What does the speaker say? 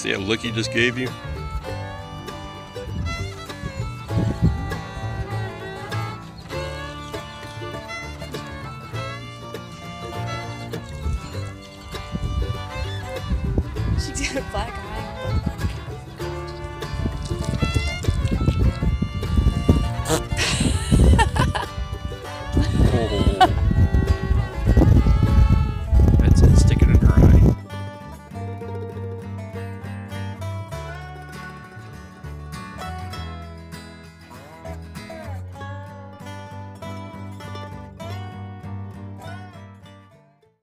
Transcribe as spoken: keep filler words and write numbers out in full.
See that look he just gave you? She's got a black eye.